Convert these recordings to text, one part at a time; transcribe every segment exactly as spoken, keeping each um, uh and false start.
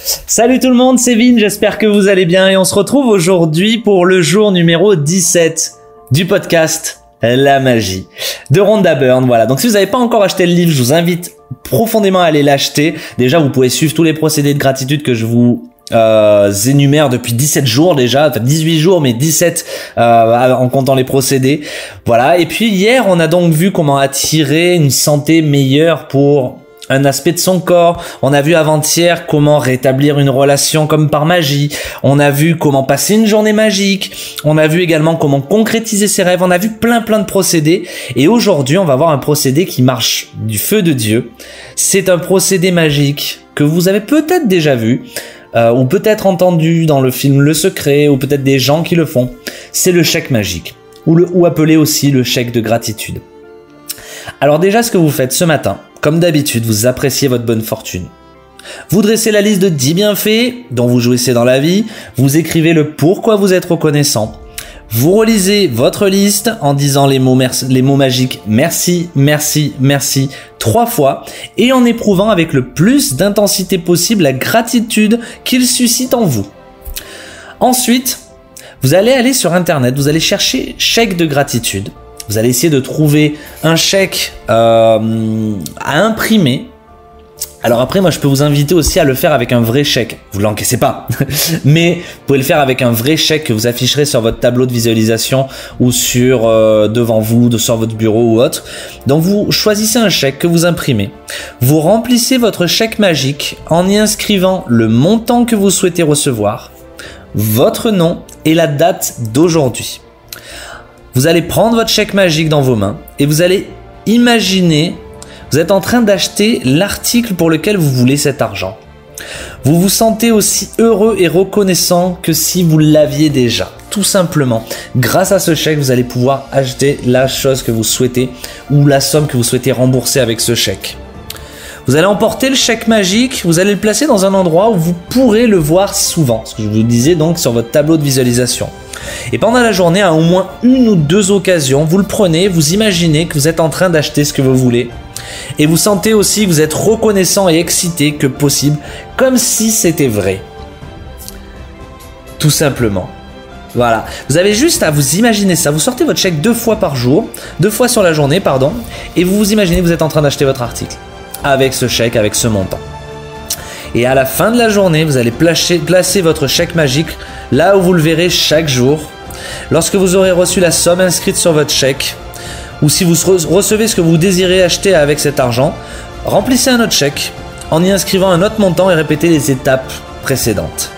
Salut tout le monde, c'est Vin, j'espère que vous allez bien et on se retrouve aujourd'hui pour le jour numéro dix-sept du podcast La Magie de Rhonda Byrne. Voilà, donc si vous n'avez pas encore acheté le livre, je vous invite profondément à aller l'acheter. Déjà, vous pouvez suivre tous les procédés de gratitude que je vous euh, énumère depuis dix-sept jours déjà, enfin dix-huit jours mais dix-sept euh, en comptant les procédés. Voilà, et puis hier, on a donc vu comment attirer une santé meilleure pour un aspect de son corps. On a vu avant-hier comment rétablir une relation comme par magie. On a vu comment passer une journée magique. On a vu également comment concrétiser ses rêves. On a vu plein plein de procédés. Et aujourd'hui, on va voir un procédé qui marche du feu de Dieu. C'est un procédé magique que vous avez peut-être déjà vu, euh, ou peut-être entendu dans le film Le Secret, ou peut-être des gens qui le font. C'est le chèque magique, ou, le, ou appelé aussi le chèque de gratitude. Alors déjà, ce que vous faites ce matin, comme d'habitude, vous appréciez votre bonne fortune. Vous dressez la liste de dix bienfaits dont vous jouissez dans la vie. Vous écrivez le pourquoi vous êtes reconnaissant. Vous relisez votre liste en disant les mots, merci, les mots magiques merci, merci, merci trois fois et en éprouvant avec le plus d'intensité possible la gratitude qu'il suscite en vous. Ensuite, vous allez aller sur Internet, vous allez chercher chèque de gratitude. Vous allez essayer de trouver un chèque euh, à imprimer. Alors après, moi, je peux vous inviter aussi à le faire avec un vrai chèque. Vous l'encaissez pas, mais vous pouvez le faire avec un vrai chèque que vous afficherez sur votre tableau de visualisation ou sur euh, devant vous, de, sur votre bureau ou autre. Donc, vous choisissez un chèque que vous imprimez. Vous remplissez votre chèque magique en y inscrivant le montant que vous souhaitez recevoir, votre nom et la date d'aujourd'hui. Vous allez prendre votre chèque magique dans vos mains et vous allez imaginer, vous êtes en train d'acheter l'article pour lequel vous voulez cet argent. Vous vous sentez aussi heureux et reconnaissant que si vous l'aviez déjà. Tout simplement, grâce à ce chèque, vous allez pouvoir acheter la chose que vous souhaitez ou la somme que vous souhaitez rembourser avec ce chèque. Vous allez emporter le chèque magique, vous allez le placer dans un endroit où vous pourrez le voir souvent, ce que je vous disais donc sur votre tableau de visualisation. Et pendant la journée, à au moins une ou deux occasions, vous le prenez, vous imaginez que vous êtes en train d'acheter ce que vous voulez. Et vous sentez aussi que vous êtes reconnaissant et excité que possible, comme si c'était vrai. Tout simplement. Voilà. Vous avez juste à vous imaginer ça. Vous sortez votre chèque deux fois par jour, deux fois sur la journée, pardon, et vous vous imaginez que vous êtes en train d'acheter votre article. Avec ce chèque, avec ce montant. Et à la fin de la journée, vous allez placer, placer votre chèque magique là où vous le verrez chaque jour. Lorsque vous aurez reçu la somme inscrite sur votre chèque, ou si vous recevez ce que vous désirez acheter avec cet argent, remplissez un autre chèque en y inscrivant un autre montant et répétez les étapes précédentes.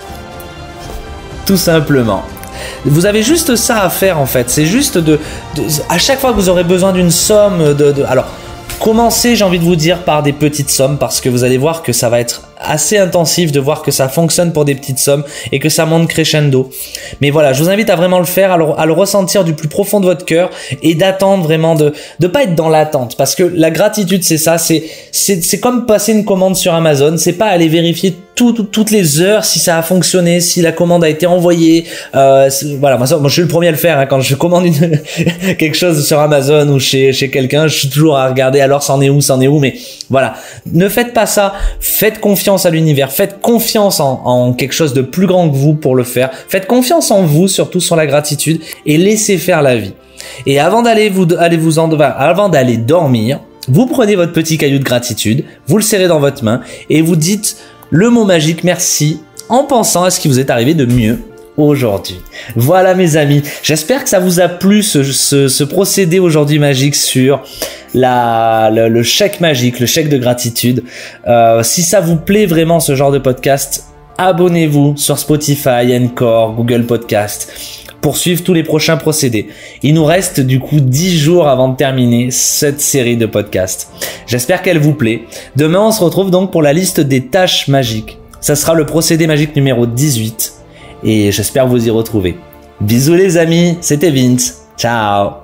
Tout simplement. Vous avez juste ça à faire en fait. C'est juste de, de... À chaque fois que vous aurez besoin d'une somme de... de alors, commencez, j'ai envie de vous dire, par des petites sommes parce que vous allez voir que ça va être assez intensif de voir que ça fonctionne pour des petites sommes et que ça monte crescendo. Mais voilà, je vous invite à vraiment le faire, à le, à le ressentir du plus profond de votre cœur et d'attendre vraiment de de pas être dans l'attente parce que la gratitude c'est ça, c'est c'est c'est comme passer une commande sur Amazon, c'est pas aller vérifier tout, tout, toutes les heures si ça a fonctionné, si la commande a été envoyée. Euh, voilà, moi, ça, moi je suis le premier à le faire hein, quand je commande une, quelque chose sur Amazon ou chez chez quelqu'un, je suis toujours à regarder alors c'en est où, c'en est où, mais voilà, ne faites pas ça, faites confiance à l'univers, faites confiance en, en quelque chose de plus grand que vous pour le faire, faites confiance en vous, surtout sur la gratitude et laissez faire la vie. Et avant d'aller vous, allez vous en, avant d'aller dormir, vous prenez votre petit caillou de gratitude, vous le serrez dans votre main et vous dites le mot magique merci en pensant à ce qui vous est arrivé de mieux aujourd'hui. Voilà mes amis, j'espère que ça vous a plu ce, ce, ce procédé aujourd'hui magique sur la, le, le chèque magique, le chèque de gratitude. Euh, si ça vous plaît vraiment ce genre de podcast, abonnez-vous sur Spotify, Encore, Google Podcast pour suivre tous les prochains procédés. Il nous reste du coup dix jours avant de terminer cette série de podcasts. J'espère qu'elle vous plaît. Demain, on se retrouve donc pour la liste des tâches magiques. Ça sera le procédé magique numéro dix-huit et j'espère vous y retrouver. Bisous les amis, c'était Vince. Ciao.